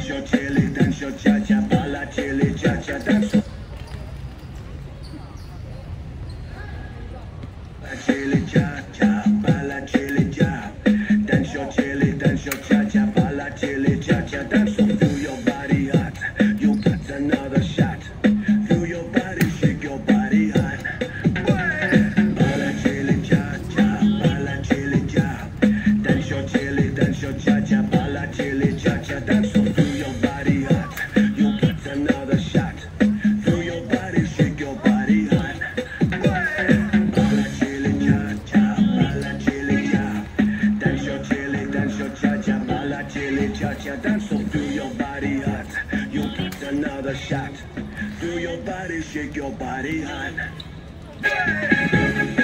dance your chili, dance your cha-cha, bala chili, cha-cha, dance your chili, cha-cha, bala chili, cha. Dance your chili, dance your cha-cha, bala chili, cha-cha, dance so feel your body hot. You got another shot. Feel your body, shake your body hot. Bala chili, cha-cha, bala chili, cha. Dance your chili, dance your cha-cha, bala chili, cha-cha, dance so feel your body hot. You got another shot. Feel your body, shake your body hot. Bala chili, cha-cha, bala chili, cha. Dance your chili, dance your cha-cha, bala chili, cha-cha, dance so feel your body hot. You got another shot. Feel your body, shake your body hot.